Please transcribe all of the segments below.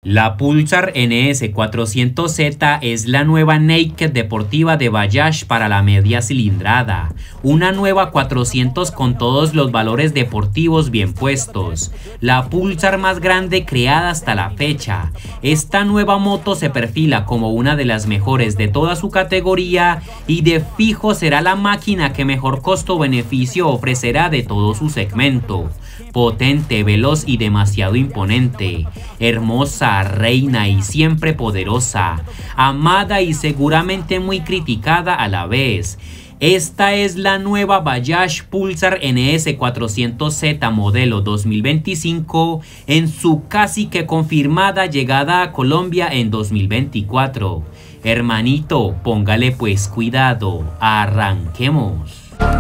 La Pulsar NS400Z es la nueva naked deportiva de Bajaj para la media cilindrada, una nueva 400 con todos los valores deportivos bien puestos, la Pulsar más grande creada hasta la fecha. Esta nueva moto se perfila como una de las mejores de toda su categoría y de fijo será la máquina que mejor costo-beneficio ofrecerá de todo su segmento. Potente, veloz y demasiado imponente, hermosa, reina y siempre poderosa, amada y seguramente muy criticada a la vez. Esta es la nueva Bajaj Pulsar NS400Z modelo 2025 en su casi que confirmada llegada a Colombia en 2024. Hermanito, póngale pues cuidado, arranquemos.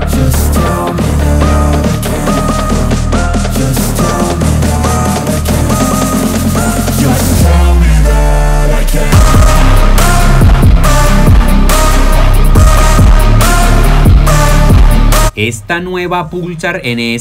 Esta nueva Pulsar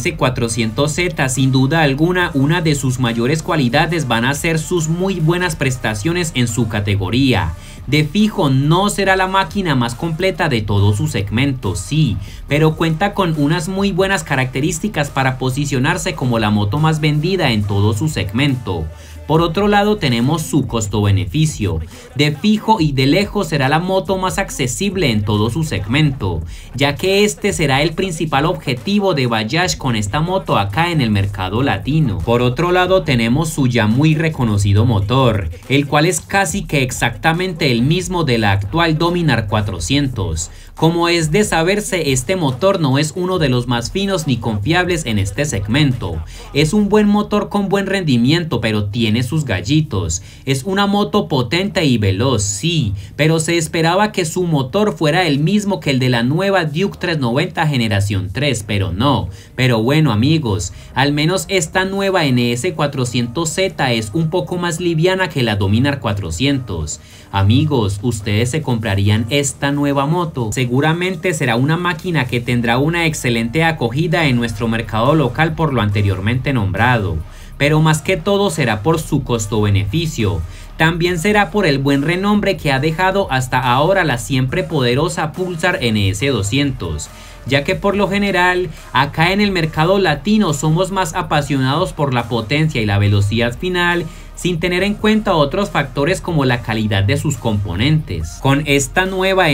NS400Z, sin duda alguna, una de sus mayores cualidades van a ser sus muy buenas prestaciones en su categoría. De fijo no será la máquina más completa de todo su segmento, sí, pero cuenta con unas muy buenas características para posicionarse como la moto más vendida en todo su segmento. Por otro lado tenemos su costo-beneficio. De fijo y de lejos será la moto más accesible en todo su segmento, ya que este será el principal objetivo de Bajaj con esta moto acá en el mercado latino. Por otro lado tenemos su ya muy reconocido motor, el cual es casi que exactamente el mismo de la actual Dominar 400. Como es de saberse, este motor no es uno de los más finos ni confiables en este segmento. Es un buen motor con buen rendimiento, pero tiene sus gallitos. Es una moto potente y veloz, sí, pero se esperaba que su motor fuera el mismo que el de la nueva Duke 390 generación 3, pero no. Pero bueno amigos, al menos esta nueva NS400Z es un poco más liviana que la Dominar 400. Amigos, ¿ustedes se comprarían esta nueva moto? Seguramente será una máquina que tendrá una excelente acogida en nuestro mercado local por lo anteriormente nombrado, pero más que todo será por su costo-beneficio. También será por el buen renombre que ha dejado hasta ahora la siempre poderosa Pulsar NS200, ya que por lo general acá en el mercado latino somos más apasionados por la potencia y la velocidad final, sin tener en cuenta otros factores como la calidad de sus componentes. Con esta nueva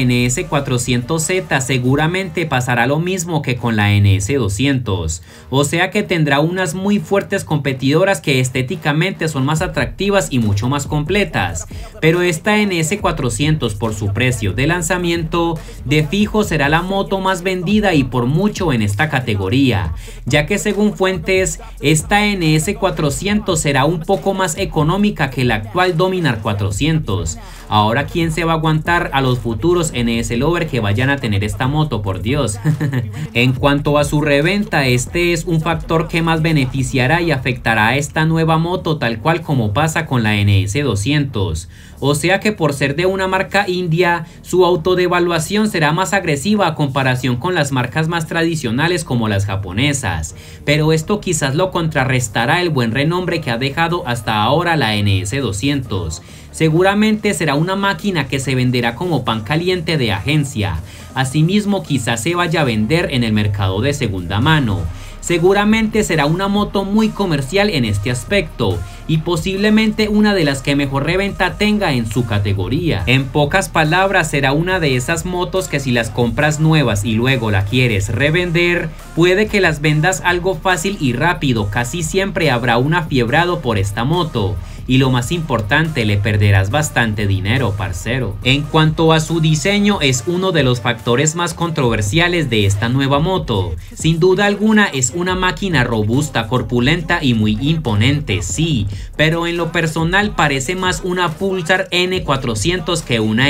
NS400Z seguramente pasará lo mismo que con la NS200, o sea que tendrá unas muy fuertes competidoras que estéticamente son más atractivas y mucho más completas, pero esta NS400 por su precio de lanzamiento de fijo será la moto más vendida y por mucho en esta categoría, ya que según fuentes esta NS400 será un poco más económica que la actual Dominar 400. Ahora ¿quién se va a aguantar a los futuros NS Lover que vayan a tener esta moto, por Dios? En cuanto a su reventa, este es un factor que más beneficiará y afectará a esta nueva moto, tal cual como pasa con la NS200. O sea que por ser de una marca india, su autodevaluación será más agresiva a comparación con las marcas más tradicionales como las japonesas, pero esto quizás lo contrarrestará el buen renombre que ha dejado hasta ahora la NS200. Seguramente será una máquina que se venderá como pan caliente de agencia. Asimismo, quizás se vaya a vender en el mercado de segunda mano. Seguramente será una moto muy comercial en este aspecto y posiblemente una de las que mejor reventa tenga en su categoría. En pocas palabras, será una de esas motos que si las compras nuevas y luego la quieres revender, puede que las vendas algo fácil y rápido. Casi siempre habrá un afiebrado por esta moto. Y lo más importante, le perderás bastante dinero, parcero. En cuanto a su diseño, es uno de los factores más controversiales de esta nueva moto. Sin duda alguna es una máquina robusta, corpulenta y muy imponente, sí, pero en lo personal parece más una Pulsar N400 que una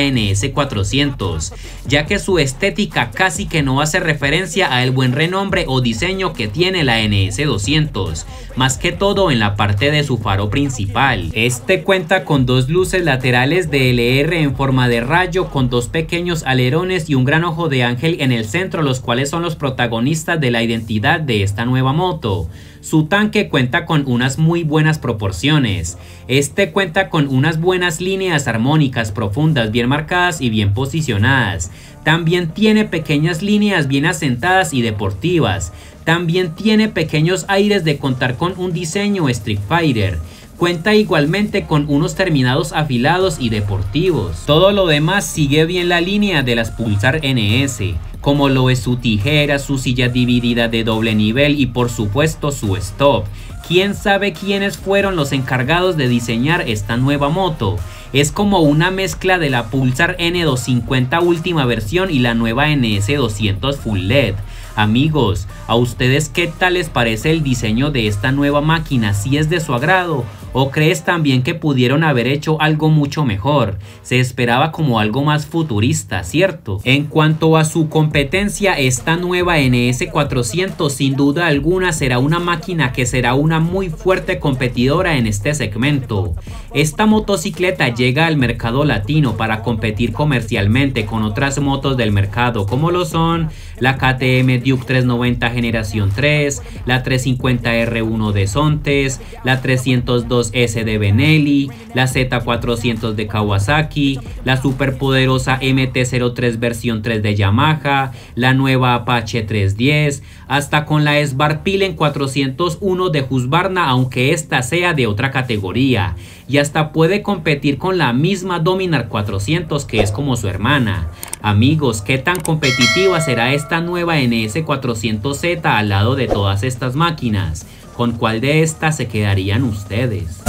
NS400, ya que su estética casi que no hace referencia al buen renombre o diseño que tiene la NS200, más que todo en la parte de su faro principal. original. Este cuenta con dos luces laterales DLR en forma de rayo con dos pequeños alerones y un gran ojo de ángel en el centro, los cuales son los protagonistas de la identidad de esta nueva moto. Su tanque cuenta con unas muy buenas proporciones. Este cuenta con unas buenas líneas armónicas profundas, bien marcadas y bien posicionadas. También tiene pequeñas líneas bien asentadas y deportivas. También tiene pequeños aires de contar con un diseño Street Fighter. Cuenta igualmente con unos terminados afilados y deportivos. Todo lo demás sigue bien la línea de las Pulsar NS, como lo es su tijera, su silla dividida de doble nivel y por supuesto su stop. ¿Quién sabe quiénes fueron los encargados de diseñar esta nueva moto? Es como una mezcla de la Pulsar N250 última versión y la nueva NS200 Full LED. Amigos, ¿a ustedes qué tal les parece el diseño de esta nueva máquina? ¿Si es de su agrado? ¿O crees también que pudieron haber hecho algo mucho mejor? Se esperaba como algo más futurista, ¿cierto? En cuanto a su competencia, esta nueva NS400 sin duda alguna será una máquina que será una muy fuerte competidora en este segmento. Esta motocicleta llega al mercado latino para competir comercialmente con otras motos del mercado como lo son la KTM Duke 390 generación 3, la 350R1 de Sontes, la 302S de Benelli, la Z400 de Kawasaki, la superpoderosa MT-03 versión 3 de Yamaha, la nueva Apache 310, hasta con la Svartbilen 401 de Husqvarna, aunque esta sea de otra categoría, y hasta puede competir con la misma Dominar 400 que es como su hermana. Amigos, ¿qué tan competitiva será esta nueva NS400Z al lado de todas estas máquinas? ¿Con cuál de estas se quedarían ustedes?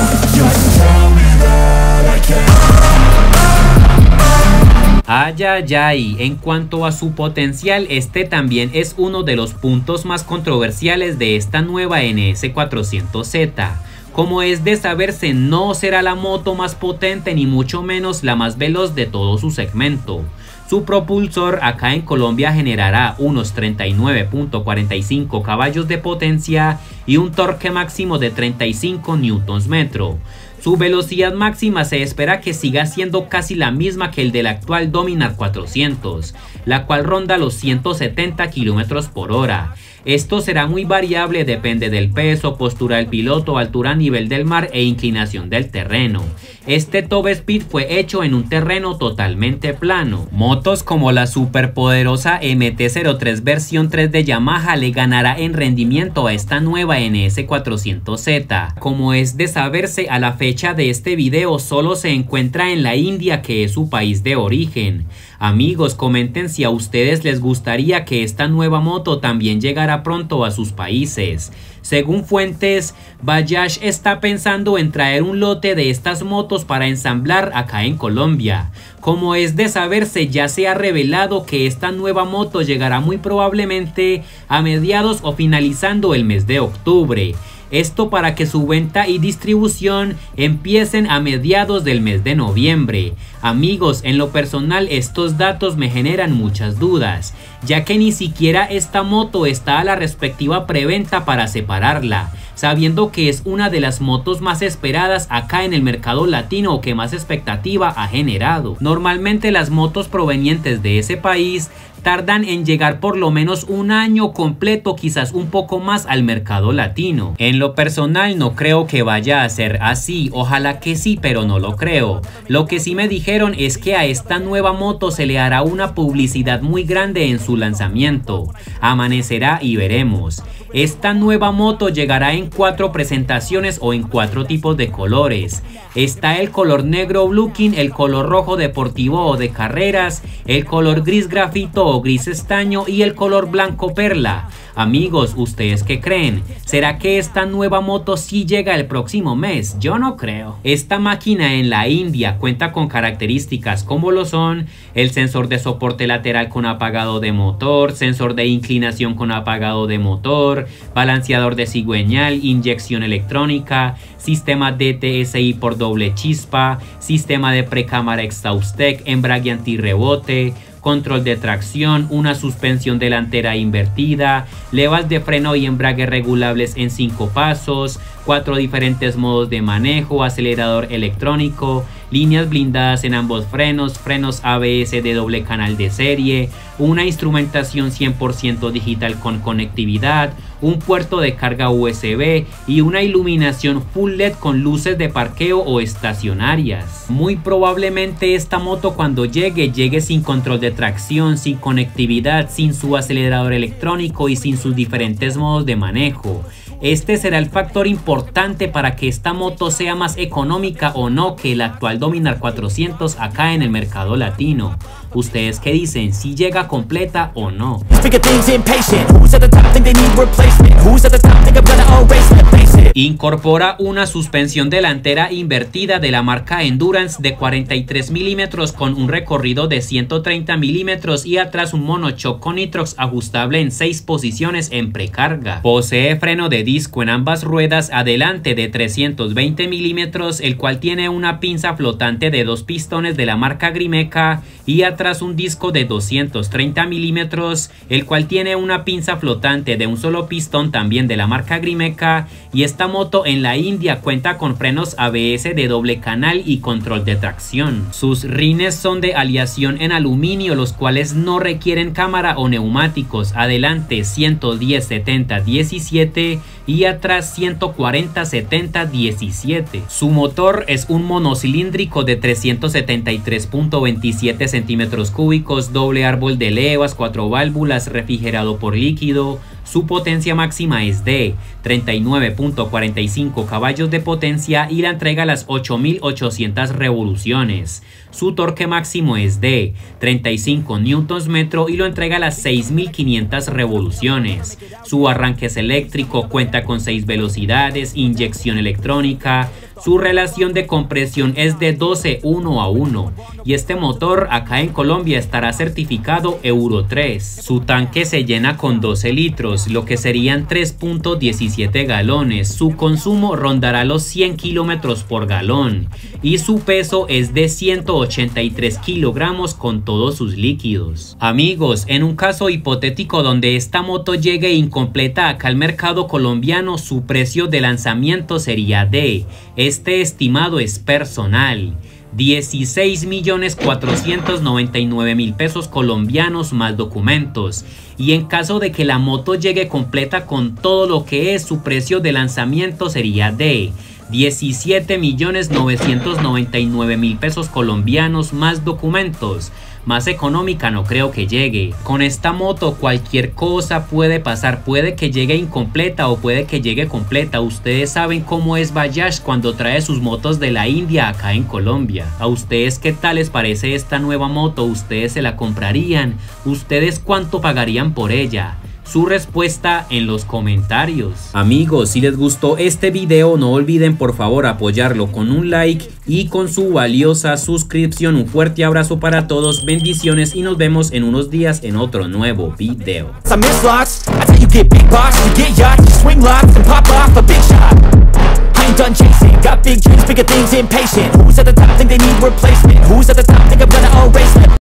Ay, ay, ay, en cuanto a su potencial, este también es uno de los puntos más controversiales de esta nueva NS400Z. Como es de saberse, no será la moto más potente ni mucho menos la más veloz de todo su segmento. Su propulsor acá en Colombia generará unos 39.45 caballos de potencia y un torque máximo de 35 Nm. Su velocidad máxima se espera que siga siendo casi la misma que el del actual Dominar 400, la cual ronda los 170 km por hora. Esto será muy variable, depende del peso, postura del piloto, altura a nivel del mar e inclinación del terreno. Este top speed fue hecho en un terreno totalmente plano. Motos como la superpoderosa MT-03 versión 3 de Yamaha le ganará en rendimiento a esta nueva NS400Z. Como es de saberse, a la fecha de este video solo se encuentra en la India, que es su país de origen. Amigos, comenten si a ustedes les gustaría que esta nueva moto también llegara pronto a sus países. Según fuentes, Bajaj está pensando en traer un lote de estas motos para ensamblar acá en Colombia. Como es de saberse, ya se ha revelado que esta nueva moto llegará muy probablemente a mediados o finalizando el mes de octubre. Esto para que su venta y distribución empiecen a mediados del mes de noviembre. Amigos, en lo personal estos datos me generan muchas dudas, ya que ni siquiera esta moto está a la respectiva preventa para separarla, sabiendo que es una de las motos más esperadas acá en el mercado latino o que más expectativa ha generado. Normalmente las motos provenientes de ese país tardan en llegar por lo menos un año completo, quizás un poco más, al mercado latino. En lo personal no creo que vaya a ser así, ojalá que sí, pero no lo creo. Lo que sí me dijeron es que a esta nueva moto se le hará una publicidad muy grande en su lanzamiento. Amanecerá y veremos. Esta nueva moto llegará en 4 presentaciones o en 4 tipos de colores. Está el color negro blueking, el color rojo deportivo o de carreras, el color gris grafito o gris estaño y el color blanco perla. Amigos, ¿ustedes qué creen? ¿Será que esta nueva moto sí llega el próximo mes? Yo no creo. Esta máquina en la India cuenta con características como lo son el sensor de soporte lateral con apagado de motor, sensor de inclinación con apagado de motor, balanceador de cigüeñal, inyección electrónica, sistema DTSI por doble chispa, sistema de precámara Exhaust Tech, embrague antirrebote, control de tracción, una suspensión delantera invertida, levas de freno y embrague regulables en 5 pasos, 4 diferentes modos de manejo, acelerador electrónico, líneas blindadas en ambos frenos, frenos ABS de doble canal de serie, una instrumentación 100% digital con conectividad, un puerto de carga USB y una iluminación full LED con luces de parqueo o estacionarias. Muy probablemente esta moto cuando llegue sin control de tracción, sin conectividad, sin su acelerador electrónico y sin sus diferentes modos de manejo. Este será el factor importante para que esta moto sea más económica o no que el actual Dominar 400 acá en el mercado latino. ¿Ustedes qué dicen? ¿Si llega completa o no? Incorpora una suspensión delantera invertida de la marca Endurance de 43 milímetros con un recorrido de 130 milímetros y atrás un monochoc con nitrox ajustable en 6 posiciones en precarga. Posee freno de disco en ambas ruedas adelante de 320 milímetros, el cual tiene una pinza flotante de 2 pistones de la marca Grimeca y atrás un disco de 230 milímetros, el cual tiene una pinza flotante de un solo pistón también de la marca Grimeca. Y esta moto en la India cuenta con frenos ABS de doble canal y control de tracción. Sus rines son de aleación en aluminio, los cuales no requieren cámara o neumáticos. Adelante 110-70-17 y atrás 140-70-17. Su motor es un monocilíndrico de 373.27 centímetros cúbicos, doble árbol de levas, 4 válvulas, refrigerado por líquido. Su potencia máxima es de 39.45 caballos de potencia y la entrega a las 8.800 revoluciones. Su torque máximo es de 35 Nm y lo entrega a las 6.500 revoluciones. Su arranque es eléctrico, cuenta con 6 velocidades, inyección electrónica. Su relación de compresión es de 12:1:1 y este motor acá en Colombia estará certificado Euro 3. Su tanque se llena con 12 litros, lo que serían 3.17 galones. Su consumo rondará los 100 kilómetros por galón y su peso es de 183 kilogramos con todos sus líquidos. Amigos, en un caso hipotético donde esta moto llegue incompleta acá al mercado colombiano, su precio de lanzamiento sería de, este estimado es personal, 16.499.000 pesos colombianos más documentos. Y en caso de que la moto llegue completa con todo lo que es, su precio de lanzamiento sería de 17.999.000 pesos colombianos más documentos. Más económica no creo que llegue. Con esta moto cualquier cosa puede pasar, puede que llegue incompleta o puede que llegue completa. Ustedes saben cómo es Bajaj cuando trae sus motos de la India acá en Colombia. ¿A ustedes qué tal les parece esta nueva moto? ¿Ustedes se la comprarían? ¿Ustedes cuánto pagarían por ella? Su respuesta en los comentarios. Amigos, si les gustó este video no olviden por favor apoyarlo con un like y con su valiosa suscripción. Un fuerte abrazo para todos, bendiciones y nos vemos en unos días en otro nuevo video. Done chasing, got big dreams, bigger things, impatient. Who's at the top think they need replacement? Who's at the top think I'm gonna erase them?